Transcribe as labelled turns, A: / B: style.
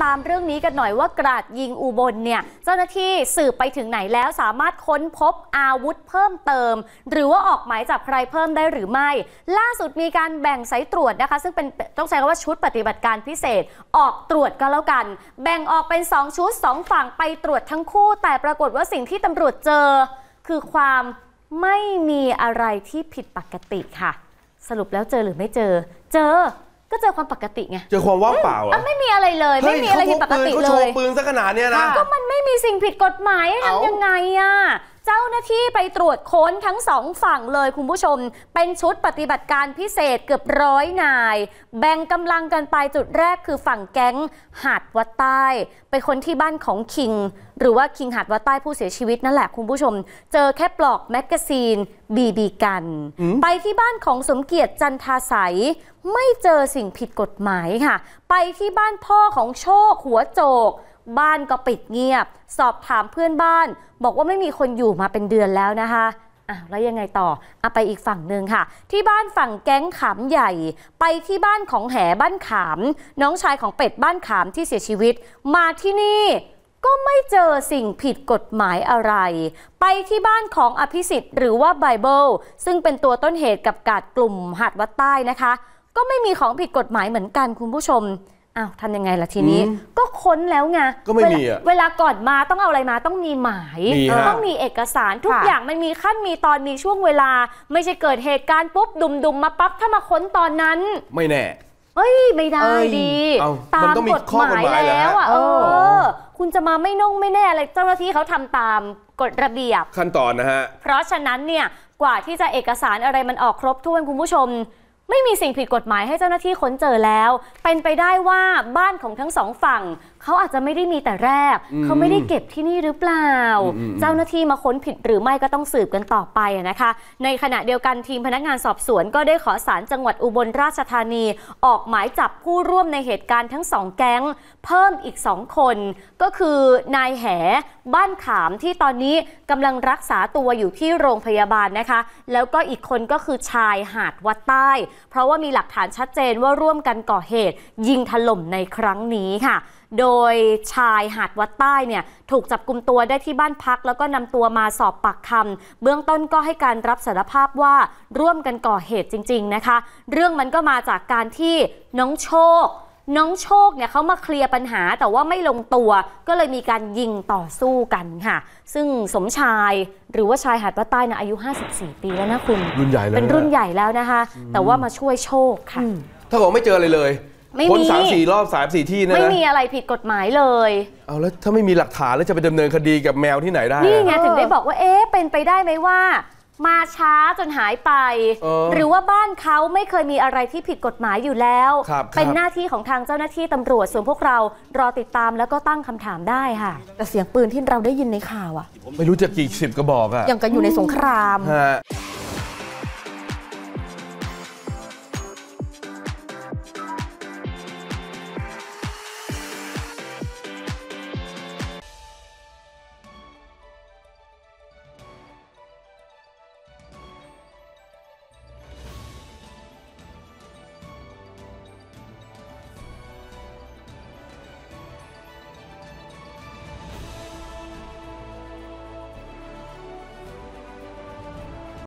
A: ตามเรื่องนี้กันหน่อยว่ากราดยิงอุบลเนี่ยเจ้าหน้าที่สืบไปถึงไหนแล้วสามารถค้นพบอาวุธเพิ่มเติมหรือว่าออกหมายจับใครเพิ่มได้หรือไม่ล่าสุดมีการแบ่งสายตรวจนะคะซึ่งเป็นต้องใช้คำว่าชุดปฏิบัติการพิเศษออกตรวจก็แล้วกันแบ่งออกเป็น2ชุด2ฝั่งไปตรวจทั้งคู่แต่ปรากฏว่าสิ่งที่ตำรวจเจอคือความไม่มีอะไรที่ผิดปกติค่ะสรุปแล้วเจอหรือไม่เจอก็เจอความปกติไง
B: เจอความว่างเปล่าเหรอ
A: ไม่มีอะไรเลยไม่มีอะไรผิดปกติเลย
B: เขาโชว์ปืนซะขนาดนี้นะ
A: ก็มันไม่มีสิ่งผิดกฎหมายทำยังไงอะเจ้าหน้าที่ไปตรวจค้นทั้ง2ฝั่งเลยคุณผู้ชมเป็นชุดปฏิบัติการพิเศษเกือบ100 นายแบ่งกำลังกันไปจุดแรกคือฝั่งแก๊งหาดวัดใต้ไปค้นที่บ้านของคิงหรือว่าคิงหาดวัดใต้ผู้เสียชีวิตนั่นแหละคุณผู้ชมเจอแค่ปลอกแมกกาซีนบีกันไปที่บ้านของสมเกียรติจันทาใสไม่เจอสิ่งผิดกฎหมายค่ะไปที่บ้านพ่อของโชคหัวโจกบ้านก็ปิดเงียบสอบถามเพื่อนบ้านบอกว่าไม่มีคนอยู่มาเป็นเดือนแล้วนะคะแล้วยังไงต่อไปอีกฝั่งหนึ่งค่ะที่บ้านฝั่งแก๊งขามใหญ่ไปที่บ้านของแหบ้านขามน้องชายของเป็ดบ้านขามที่เสียชีวิตมาที่นี่ก็ไม่เจอสิ่งผิดกฎหมายอะไรไปที่บ้านของอภิสิทธิ์หรือว่าไบเบิลซึ่งเป็นตัวต้นเหตุกับกาดกลุ่มหาดวัดใต้นะคะก็ไม่มีของผิดกฎหมายเหมือนกันคุณผู้ชมทำยังไงล่ะทีนี้ก็ค้นแล้วไง
B: ก็ไม่มี
A: เวลาก่อนมาต้องเอาอะไรมาต้องมีหมายต้องมีเอกสารทุกอย่างมันมีขั้นมีตอนมีช่วงเวลาไม่ใช่เกิดเหตุการณ์ปุ๊บดุมมาปั๊บถ้ามาค้นตอนนั้น
B: ไม่แน่
A: ไม่ได้ดี
B: ตามกฎหมายแล้ว
A: คุณจะมาไม่แน่อะไรเจ้าหน้าที่เขาทำตามกฎระเบียบ
B: ขั้นตอนนะฮะ
A: เพราะฉะนั้นเนี่ยกว่าที่จะเอกสารอะไรมันออกครบถ้วนคุณผู้ชมไม่มีสิ่งผิดกฎหมายให้เจ้าหน้าที่ค้นเจอแล้วเป็นไปได้ว่าบ้านของทั้งสองฝั่งเขาอาจจะไม่ได้มีแต่แรกเขาไม่ได้เก็บที่นี่หรือเปล่าเจ้าหน้าที่มาค้นผิดหรือไม่ก็ต้องสืบกันต่อไปนะคะในขณะเดียวกันทีมพนักงานสอบสวนก็ได้ขอศาลจังหวัดอุบลราชธานีออกหมายจับผู้ร่วมในเหตุการณ์ทั้ง2แก๊งเพิ่มอีก2คนก็คือนายแหบ้านขามที่ตอนนี้กำลังรักษาตัวอยู่ที่โรงพยาบาลนะคะแล้วก็อีกคนก็คือชายหาดวัดใต้เพราะว่ามีหลักฐานชัดเจนว่าร่วมกันก่อเหตุยิงถล่มในครั้งนี้ค่ะโดยชายหาดวัดใต้เนี่ยถูกจับกุมตัวได้ที่บ้านพักแล้วก็นำตัวมาสอบปากคำเบื้องต้นก็ให้การรับสารภาพว่าร่วมกันก่อเหตุจริงๆนะคะเรื่องมันก็มาจากการที่น้องโชคเนี่ยเขามาเคลียร์ปัญหาแต่ว่าไม่ลงตัวก็เลยมีการยิงต่อสู้กันค่ะซึ่งสมชายหรือว่าชายหาดวัดใต้นะอายุ54 ปีแล้วนะคุณ
B: รุ่นใหญ่แล้ว
A: เป็นรุ่นใหญ่แล้วนะคะแต่ว่ามาช่วยโชคค่ะ
B: ถ้าบอกไม่เจออะไรเลยค้น3-4 รอบ3-4 ที่นะ
A: ไม่มีอะไรผิดกฎหมายเลย
B: เอาแล้วถ้าไม่มีหลักฐานแล้วจะไปดำเนินคดีกับแมวที่ไหนได้
A: นี่ไงถึงได้บอกว่าเป็นไปได้ไหมว่ามาช้าจนหายไปหรือว่าบ้านเขาไม่เคยมีอะไรที่ผิดกฎหมายอยู่แล้วเป็นหน้าที่ของทางเจ้าหน้าที่ตำรวจส่วนพวกเรารอติดตามแล้วก็ตั้งคำถามได้ค่ะ
C: แต่เสียงปืนที่เราได้ยินในข่าว
B: ไม่รู้จะกี่10 กระบอก
C: อย่างกับอยู่ในสงคราม